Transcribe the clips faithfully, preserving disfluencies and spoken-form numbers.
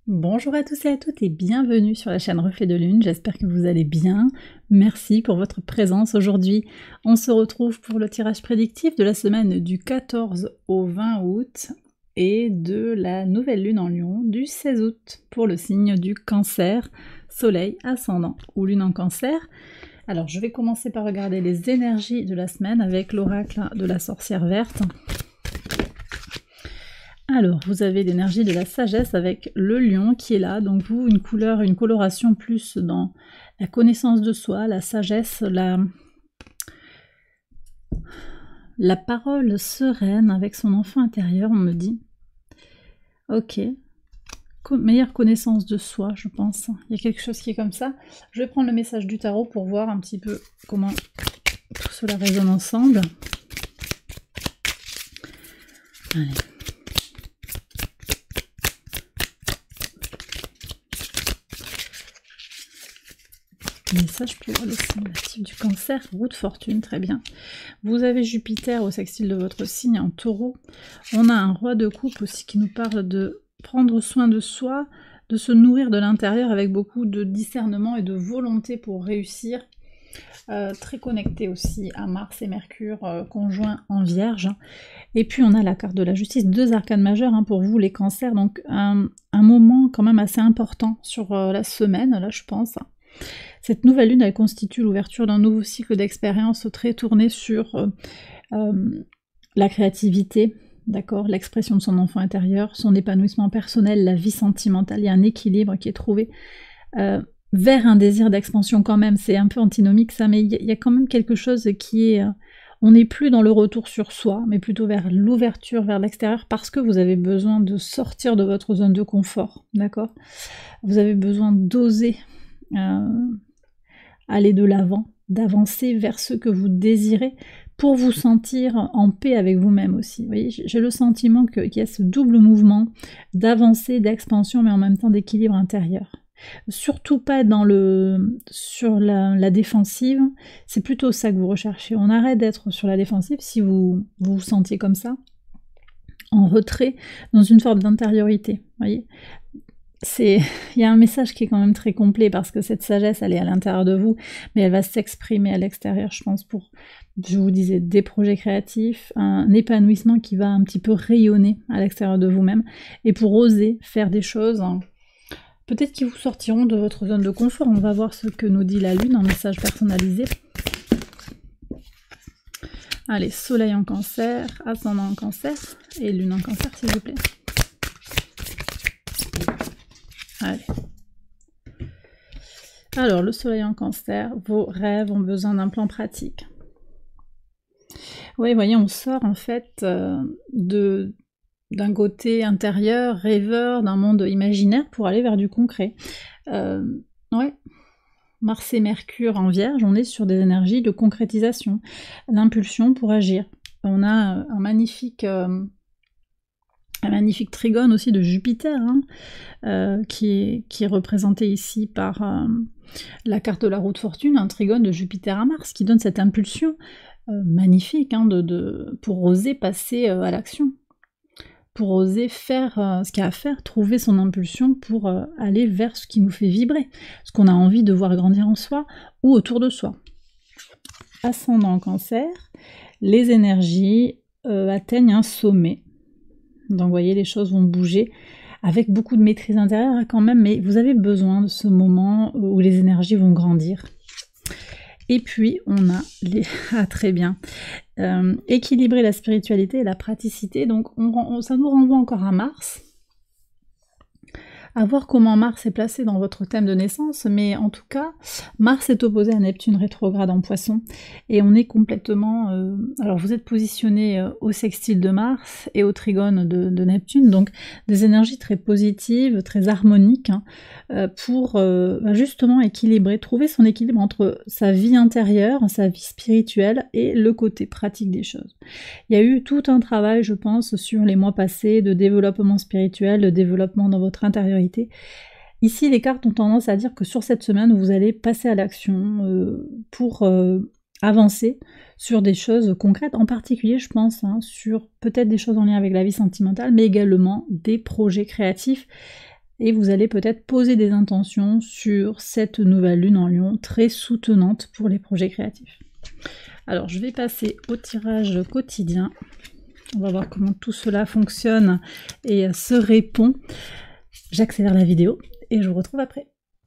Bonjour à tous et à toutes et bienvenue sur la chaîne Reflet de Lune, j'espère que vous allez bien. Merci pour votre présence aujourd'hui. On se retrouve pour le tirage prédictif de la semaine du quatorze au vingt août et de la nouvelle lune en Lion du seize août pour le signe du Cancer, Soleil, Ascendant ou Lune en Cancer. Alors je vais commencer par regarder les énergies de la semaine avec l'oracle de la sorcière verte. Alors, vous avez l'énergie de la sagesse avec le lion qui est là, donc vous, une couleur, une coloration plus dans la connaissance de soi, la sagesse, la, la parole sereine avec son enfant intérieur, on me dit. Ok, Co- meilleure connaissance de soi, je pense. Il y a quelque chose qui est comme ça. Je vais prendre le message du tarot pour voir un petit peu comment tout cela résonne ensemble. Allez. Message pour le signe natif du Cancer, roue de fortune, très bien. Vous avez Jupiter au sextile de votre signe en Taureau. On a un roi de coupe aussi qui nous parle de prendre soin de soi, de se nourrir de l'intérieur avec beaucoup de discernement et de volonté pour réussir. Euh, très connecté aussi à Mars et Mercure euh, conjoints en Vierge. Et puis on a la carte de la justice, deux arcanes majeures hein, pour vous les cancers, donc un, un moment quand même assez important sur euh, la semaine, là je pense. Cette nouvelle lune, elle constitue l'ouverture d'un nouveau cycle d'expérience très tourné sur euh, euh, la créativité, d'accord, l'expression de son enfant intérieur, son épanouissement personnel, la vie sentimentale. Il y a un équilibre qui est trouvé euh, vers un désir d'expansion quand même. C'est un peu antinomique ça, mais il y a quand même quelque chose qui est... Euh, on n'est plus dans le retour sur soi, mais plutôt vers l'ouverture vers l'extérieur parce que vous avez besoin de sortir de votre zone de confort, d'accord. Vous avez besoin d'oser euh, aller de l'avant, d'avancer vers ce que vous désirez pour vous sentir en paix avec vous-même aussi. Vous voyez, j'ai le sentiment que, qu'il y a ce double mouvement d'avancer, d'expansion, mais en même temps d'équilibre intérieur. Surtout pas être dans le, sur la, la défensive, c'est plutôt ça que vous recherchez. On arrête d'être sur la défensive si vous vous, vous sentiez comme ça, en retrait, dans une forme d'intériorité. Vous voyez, c'est, il y a un message qui est quand même très complet parce que cette sagesse, elle est à l'intérieur de vous, mais elle va s'exprimer à l'extérieur, je pense, pour, je vous disais, des projets créatifs, un épanouissement qui va un petit peu rayonner à l'extérieur de vous-même, et pour oser faire des choses, hein, peut-être qui vous sortiront de votre zone de confort. On va voir ce que nous dit la Lune en message personnalisé. Allez, Soleil en Cancer, Ascendant en Cancer, et Lune en Cancer, s'il vous plaît. Allez. Alors, le Soleil en Cancer, vos rêves ont besoin d'un plan pratique. Oui, voyez, on sort en fait euh, de d'un côté intérieur, rêveur, d'un monde imaginaire pour aller vers du concret. Euh, ouais. Mars et Mercure en Vierge, on est sur des énergies de concrétisation, l'impulsion pour agir. On a un magnifique... Euh, un magnifique trigone aussi de Jupiter, hein, euh, qui, est, qui est représenté ici par euh, la carte de la roue de fortune, un trigone de Jupiter à Mars, qui donne cette impulsion euh, magnifique hein, de, de, pour oser passer euh, à l'action, pour oser faire euh, ce qu'il y a à faire, trouver son impulsion pour euh, aller vers ce qui nous fait vibrer, ce qu'on a envie de voir grandir en soi ou autour de soi. Ascendant en Cancer, les énergies euh, atteignent un sommet. Donc vous voyez, les choses vont bouger avec beaucoup de maîtrise intérieure quand même, mais vous avez besoin de ce moment où les énergies vont grandir. Et puis on a les... Ah très bien. Euh, équilibrer la spiritualité et la praticité, donc on, on, ça nous renvoie encore à Mars. À voir comment Mars est placé dans votre thème de naissance, mais en tout cas, Mars est opposé à Neptune rétrograde en Poisson, et on est complètement... Euh, alors vous êtes positionné euh, au sextile de Mars et au trigone de, de Neptune, donc des énergies très positives, très harmoniques, hein, euh, pour euh, justement équilibrer, trouver son équilibre entre sa vie intérieure, sa vie spirituelle et le côté pratique des choses. Il y a eu tout un travail, je pense, sur les mois passés de développement spirituel, de développement dans votre intériorité. Ici, les cartes ont tendance à dire que sur cette semaine, vous allez passer à l'action euh, pour euh, avancer sur des choses concrètes, en particulier, je pense, hein, sur peut-être des choses en lien avec la vie sentimentale, mais également des projets créatifs et vous allez peut-être poser des intentions sur cette nouvelle lune en Lion, très soutenante pour les projets créatifs. Alors je vais passer au tirage quotidien. On va voir comment tout cela fonctionne et se répond. J'accélère la vidéo et je vous retrouve après.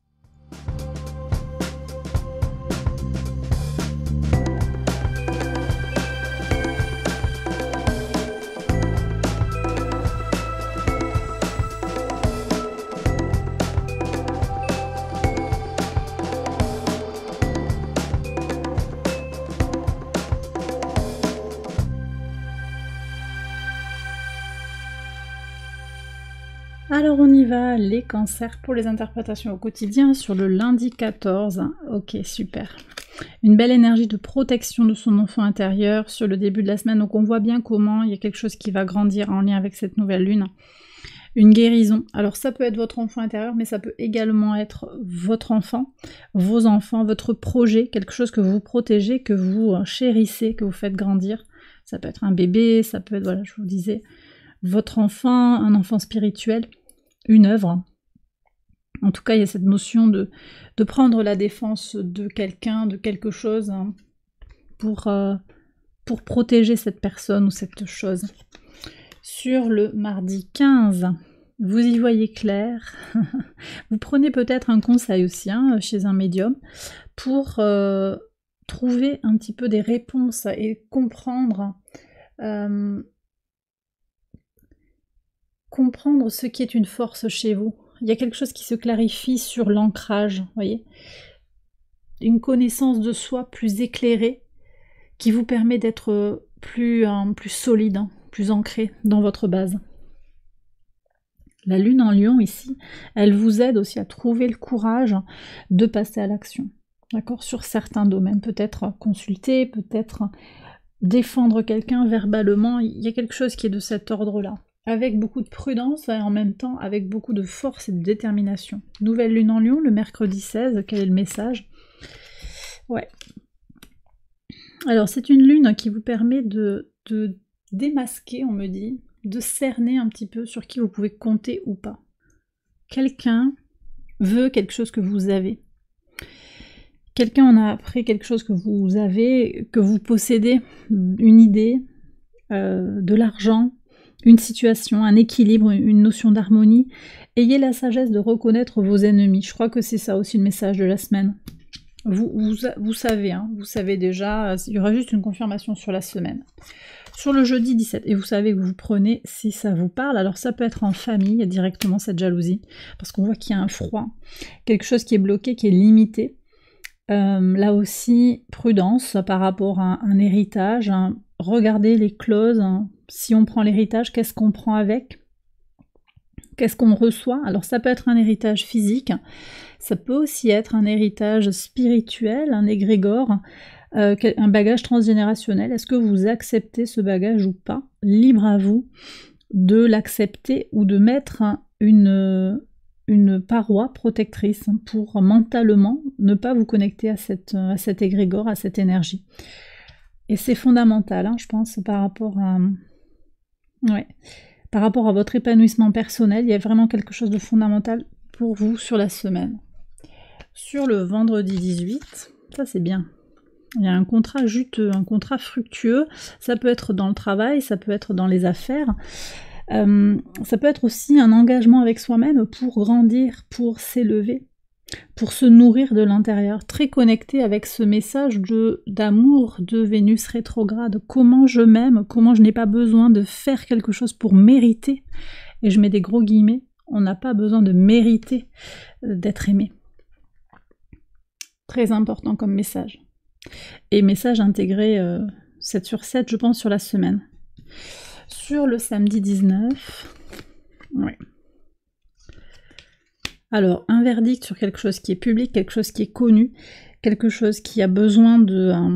Alors on y va, les cancers pour les interprétations au quotidien sur le lundi quatorze. Ok, super. Une belle énergie de protection de son enfant intérieur sur le début de la semaine. Donc on voit bien comment il y a quelque chose qui va grandir en lien avec cette nouvelle lune. Une guérison. Alors ça peut être votre enfant intérieur, mais ça peut également être votre enfant, vos enfants, votre projet, quelque chose que vous protégez, que vous chérissez, que vous faites grandir. Ça peut être un bébé, ça peut être, voilà, je vous disais, votre enfant, un enfant spirituel, une œuvre. En tout cas, il y a cette notion de, de prendre la défense de quelqu'un, de quelque chose, hein, pour, euh, pour protéger cette personne ou cette chose. Sur le mardi quinze, vous y voyez clair. Vous prenez peut-être un conseil aussi hein, chez un médium pour euh, trouver un petit peu des réponses et comprendre... Euh, comprendre ce qui est une force chez vous. Il y a quelque chose qui se clarifie sur l'ancrage, voyez. Une connaissance de soi plus éclairée qui vous permet d'être plus, hein, plus solide, hein, plus ancré dans votre base. La lune en Lion ici, elle vous aide aussi à trouver le courage de passer à l'action. D'accord, sur certains domaines, peut-être consulter, peut-être défendre quelqu'un verbalement. Il y a quelque chose qui est de cet ordre-là. Avec beaucoup de prudence et en même temps avec beaucoup de force et de détermination. Nouvelle lune en Lion, le mercredi seize, quel est le message? Ouais. Alors c'est une lune qui vous permet de, de démasquer, on me dit, de cerner un petit peu sur qui vous pouvez compter ou pas. Quelqu'un veut quelque chose que vous avez. Quelqu'un en a appris quelque chose que vous avez, que vous possédez, une idée, euh, de l'argent, une situation, un équilibre, une notion d'harmonie. Ayez la sagesse de reconnaître vos ennemis. Je crois que c'est ça aussi le message de la semaine. Vous, vous, vous savez, hein, vous savez déjà, il y aura juste une confirmation sur la semaine. Sur le jeudi dix-sept, et vous savez que vous prenez si ça vous parle, alors ça peut être en famille, il y a directement cette jalousie, parce qu'on voit qu'il y a un froid, quelque chose qui est bloqué, qui est limité. Euh, là aussi, prudence par rapport à un, un héritage, hein. Regardez les clauses, hein. Si on prend l'héritage, qu'est-ce qu'on prend avec? Qu'est-ce qu'on reçoit? Alors ça peut être un héritage physique, ça peut aussi être un héritage spirituel, un égrégore, euh, un bagage transgénérationnel. Est-ce que vous acceptez ce bagage ou pas? Libre à vous de l'accepter ou de mettre une, une paroi protectrice pour mentalement ne pas vous connecter à, cette, à cet égrégore, à cette énergie. Et c'est fondamental, hein, je pense, par rapport à... Ouais. Par rapport à votre épanouissement personnel, il y a vraiment quelque chose de fondamental pour vous sur la semaine. Sur le vendredi dix-huit, ça c'est bien. Il y a un contrat juteux, un contrat fructueux. Ça peut être dans le travail, ça peut être dans les affaires. Euh, ça peut être aussi un engagement avec soi-même pour grandir, pour s'élever, pour se nourrir de l'intérieur, très connecté avec ce message de d'amour de Vénus rétrograde. Comment je m'aime, comment je n'ai pas besoin de faire quelque chose pour mériter. Et je mets des gros guillemets, on n'a pas besoin de mériter d'être aimé. Très important comme message. Et message intégré euh, sept sur sept, je pense, sur la semaine. Sur le samedi dix-neuf, ouais. Alors, un verdict sur quelque chose qui est public, quelque chose qui est connu, quelque chose qui a besoin de... Euh,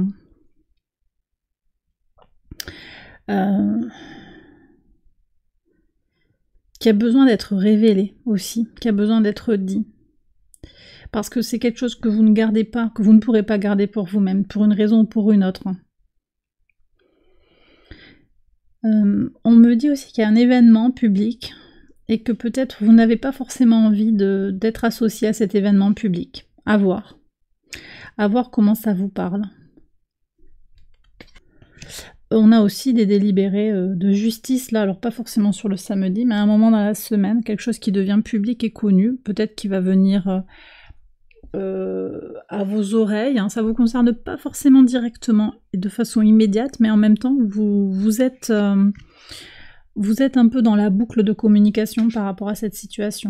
euh, qui a besoin d'être révélé aussi, qui a besoin d'être dit. Parce que c'est quelque chose que vous ne gardez pas, que vous ne pourrez pas garder pour vous-même, pour une raison ou pour une autre. Euh, on me dit aussi qu'il y a un événement public et que peut-être vous n'avez pas forcément envie d'être associé à cet événement public. À voir. À voir comment ça vous parle. On a aussi des délibérés euh, de justice, là, alors pas forcément sur le samedi, mais à un moment dans la semaine, quelque chose qui devient public et connu, peut-être qui va venir euh, euh, à vos oreilles, hein. Ça vous concerne pas forcément directement et de façon immédiate, mais en même temps, vous, vous, êtes, euh, vous êtes un peu dans la boucle de communication par rapport à cette situation.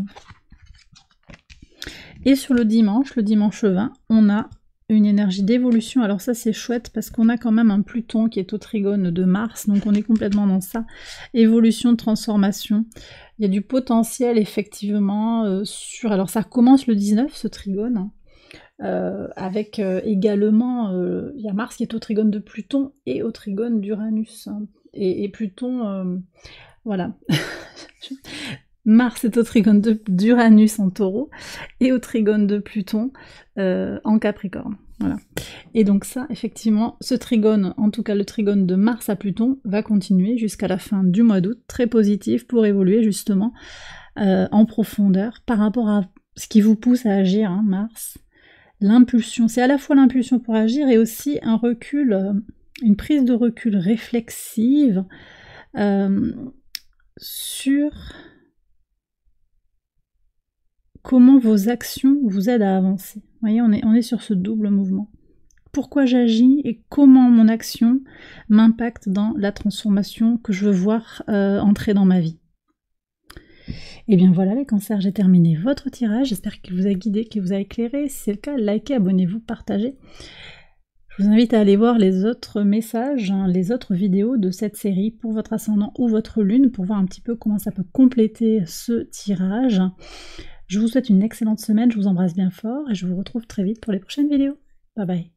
Et sur le dimanche, le dimanche vingt, on a une énergie d'évolution. Alors ça c'est chouette parce qu'on a quand même un Pluton qui est au trigone de Mars, donc on est complètement dans ça. Évolution, transformation. Il y a du potentiel effectivement euh, sur... Alors ça commence le dix-neuf ce trigone, euh, avec euh, également, euh, il y a Mars qui est au trigone de Pluton et au trigone d'Uranus. Et, et Pluton, euh, voilà. Mars est au trigone d'Uranus en Taureau et au trigone de Pluton euh, en Capricorne. Voilà. Et donc ça, effectivement, ce trigone, en tout cas le trigone de Mars à Pluton, va continuer jusqu'à la fin du mois d'août, très positif pour évoluer justement euh, en profondeur par rapport à ce qui vous pousse à agir, hein, Mars. L'impulsion, c'est à la fois l'impulsion pour agir et aussi un recul, euh, une prise de recul réflexive euh, sur... comment vos actions vous aident à avancer. Vous voyez, on est, on est sur ce double mouvement. Pourquoi j'agis et comment mon action m'impacte dans la transformation que je veux voir euh, entrer dans ma vie. Et bien voilà les cancers, j'ai terminé votre tirage. J'espère qu'il vous a guidé, qu'il vous a éclairé. Si c'est le cas, likez, abonnez-vous, partagez. Je vous invite à aller voir les autres messages, hein, les autres vidéos de cette série pour votre ascendant ou votre lune, pour voir un petit peu comment ça peut compléter ce tirage. Je vous souhaite une excellente semaine, je vous embrasse bien fort et je vous retrouve très vite pour les prochaines vidéos. Bye bye.